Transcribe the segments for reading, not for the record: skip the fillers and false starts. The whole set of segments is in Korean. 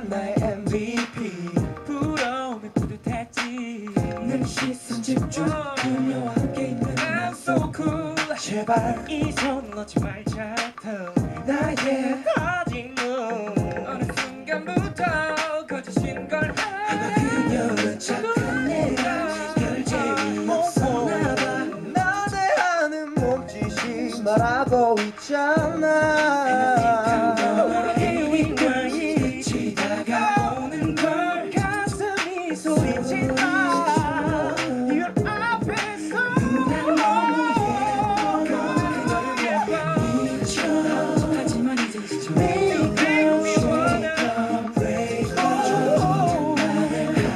나의 MVP. 부러움이 뿌듯했지. 늘 시선 집중 그녀와 함께 있는 난 so cool. 제발 이 손 놓지 말자 더. 나의 거짓 눈 어느 순간부터 거짓인 걸 알아. 그녀는 착한 내가 결제이 없었나봐. 나대 하는 몸짓이 말하고 있잖아. 끝이 다가오는 걸 가슴이 소리친다. 이 앞에서 난 너무 예뻐. 미쳐. 하지만 이제 시죠. Wake up, shake up, break up. 나를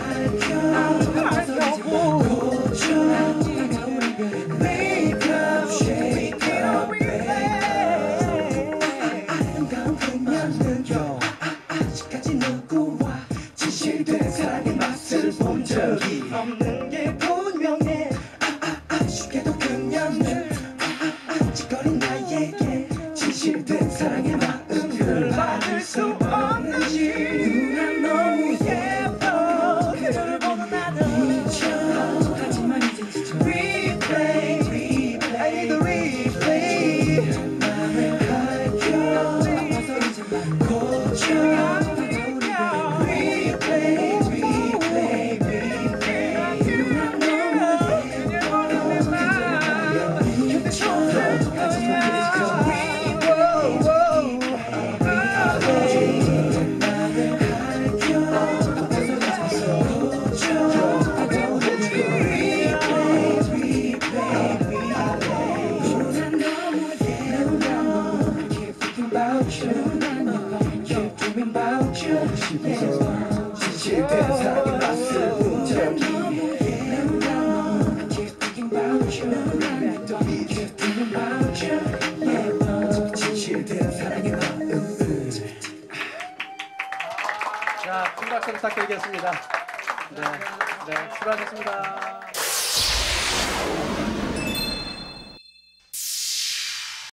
할겨 고쳐. 다가오는 별에 Wake up, shake up, break up. 아름다운 그녀는요 아직까지 누구와 진실된 사랑의 맛을 본 적이 없는 게 분명해. 아쉽게도 그녀는 아직거린 나에게 진실된 사랑의 마음을 받을 수 없는지. 누나 너무 예뻐. 그녀를 보는 나는 미쳐. 하지만 이제 지쳐. Replay, replay, I need a replay. 맘을 밝혀 아파서 이제 말 고쳐. Replay, replay, replay. 누나 너무 예뻐. 미쳐. 하지만 이제 지쳐. 진실된 사랑의 맛을 본 적이 진실된 사랑의 마음을. 자, 큰 박수 부탁드리겠습니다. 네, 수고하셨습니다.